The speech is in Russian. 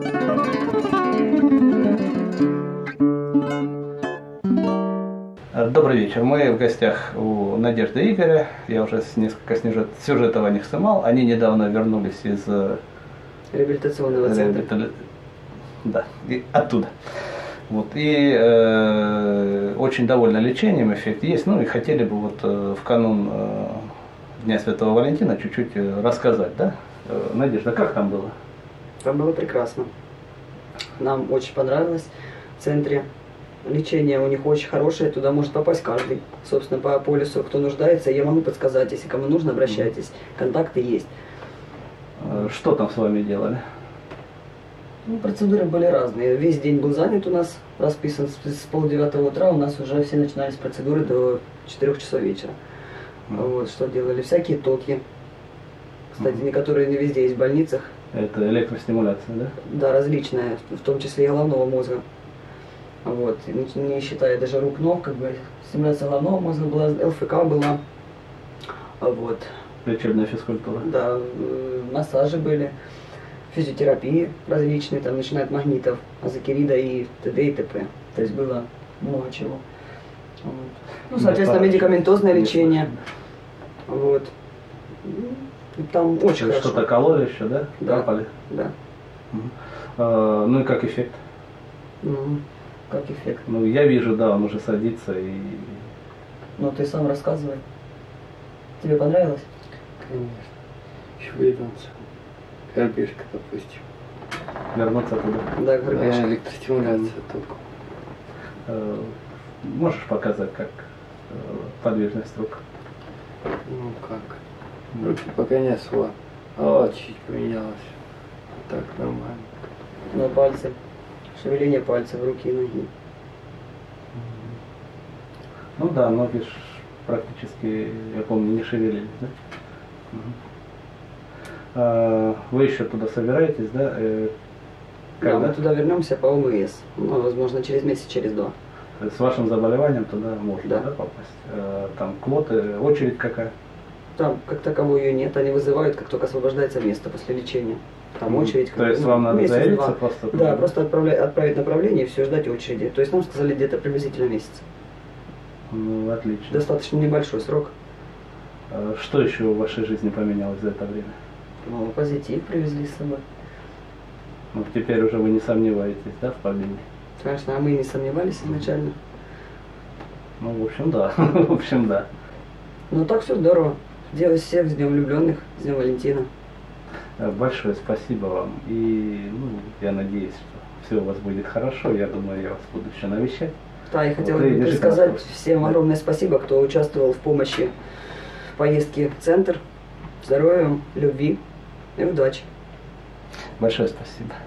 Добрый вечер. Мы в гостях у Надежды и Игоря. Я уже несколько сюжетов о них снимал. Они недавно вернулись из реабилитационного центра. Да, оттуда. Вот, и очень довольны лечением, эффект есть. Ну и хотели бы вот в канун Дня Святого Валентина чуть-чуть рассказать, да? Надежда, как там было? Там было прекрасно. Нам очень понравилось в центре. Лечение у них очень хорошее, туда может попасть каждый. Собственно, по полису, кто нуждается, я могу подсказать, если кому нужно, обращайтесь. Контакты есть. Что там с вами делали? Ну, процедуры были разные. Весь день был занят у нас, расписан с 8:30 утра, у нас уже все начинались процедуры до 4 часов вечера. Вот, что делали? Всякие токи. Кстати, некоторые не везде есть в больницах. Это электростимуляция, да? Да, различная, в том числе и головного мозга. Вот, не считая даже рук, ног, как бы, стимуляция головного мозга была, ЛФК была, вот. Лечебная физкультура. Да, массажи были, физиотерапии различные, там, начиная от магнитов, азокерида и т.д. и т.п. То есть было много чего. Вот. Ну, соответственно, медикаментозное лечение. Вот. Там очень хорошо. Что-то кололи еще, да? Да. Капали? Да. Ну и как эффект? Как эффект? Ну, я вижу, да, он уже садится и... Ну, ты сам рассказывай. Тебе понравилось? Конечно. Еще вернуться. Горбежка, допустим. Вернуться туда? Да, горбежка. Да, электростимуляция только. Можешь показать, как подвижность рук? Ну как? Руки пока не особо. А чуть поменялось. Так, нормально. На пальцы. Шевеление пальцев, руки и ноги. Ну да, ноги практически, я помню, не шевелились, да? Вы еще туда собираетесь, да? Когда? Да, мы туда вернемся по ОМС. Ну, возможно, через месяц, через 2. То есть с вашим заболеванием туда можно, да, попасть? Там квоты, очередь какая? Там как таковой ее нет, они вызывают, как только освобождается место после лечения. Там очередь. То есть вам надо заявиться просто? Да, просто отправить направление и все, ждать очереди. То есть нам сказали где-то приблизительно месяц. Ну, отлично. Достаточно небольшой срок. Что еще в вашей жизни поменялось за это время? Ну, позитив привезли с собой. Ну, теперь уже вы не сомневаетесь, да, в победе? Конечно, а мы и не сомневались изначально. Ну, в общем, да. В общем, да. Ну, так все здорово. Делать всех с Днем влюбленных, с Днем Валентина. Большое спасибо вам. И я надеюсь, что все у вас будет хорошо. Я думаю, я вас буду еще навещать. Да, я хотела бы сказать всем огромное спасибо, кто участвовал в помощи в поездке в центр. Здоровья, любви и удачи. Большое спасибо.